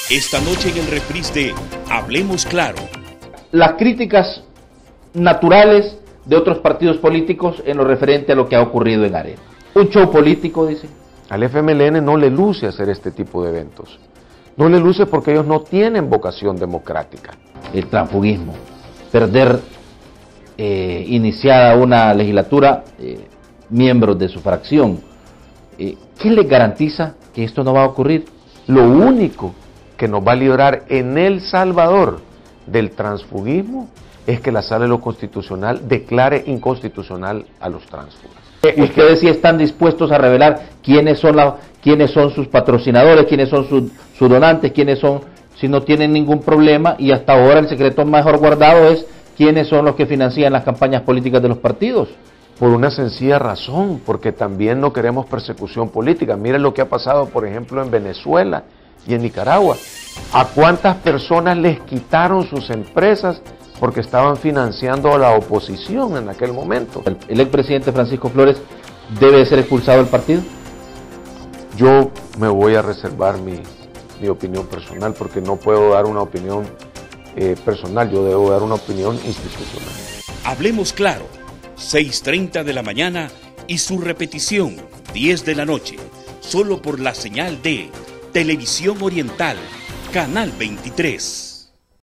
Esta noche en el reprise de Hablemos Claro. Las críticas naturales de otros partidos políticos en lo referente a lo que ha ocurrido en Arena. Un show político, dice. Al FMLN no le luce hacer este tipo de eventos. No le luce porque ellos no tienen vocación democrática. El transfugismo, perder iniciada una legislatura, miembros de su fracción. ¿Qué les garantiza que esto no va a ocurrir? Lo único que nos va a librar en El Salvador del transfugismo es que la Sala de lo Constitucional declare inconstitucional a los tránsfugas. Ustedes sí están dispuestos a revelar quiénes son sus patrocinadores, quiénes son sus donantes, quiénes son, si no tienen ningún problema, y hasta ahora el secreto mejor guardado es quiénes son los que financian las campañas políticas de los partidos. Por una sencilla razón, porque también no queremos persecución política. Miren lo que ha pasado, por ejemplo, en Venezuela y en Nicaragua. ¿A cuántas personas les quitaron sus empresas porque estaban financiando a la oposición en aquel momento? ¿El expresidente Francisco Flores debe ser expulsado del partido? Yo me voy a reservar mi opinión personal porque no puedo dar una opinión personal, yo debo dar una opinión institucional. Hablemos Claro, 6:30 de la mañana y su repetición 10 de la noche, solo por la señal de Televisión Oriental, Canal 23.